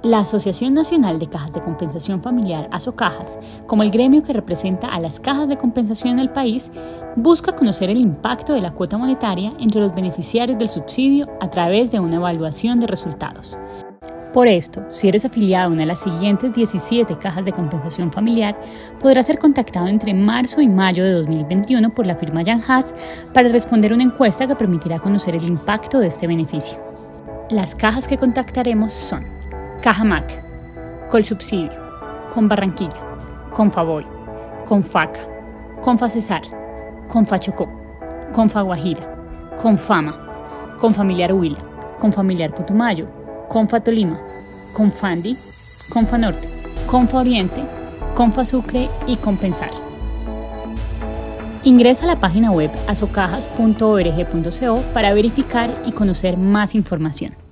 La Asociación Nacional de Cajas de Compensación Familiar, ASOCAJAS, como el gremio que representa a las cajas de compensación en el país, busca conocer el impacto de la cuota monetaria entre los beneficiarios del subsidio a través de una evaluación de resultados. Por esto, si eres afiliado a una de las siguientes 17 cajas de compensación familiar, podrás ser contactado entre marzo y mayo de 2021 por la firma Jan Haas para responder una encuesta que permitirá conocer el impacto de este beneficio. Las cajas que contactaremos son Caja MAC, Colsubsidio, Conbarranquilla, Confavoy, Confaca, Confacesar, Confachocó, Confaguajira, Confama, Confamiliar Huila, Confamiliar Putumayo, Confatolima, Confandi, Confanorte, Confaoriente, Confasucre y Compensar. Ingresa a la página web asocajas.org.co para verificar y conocer más información.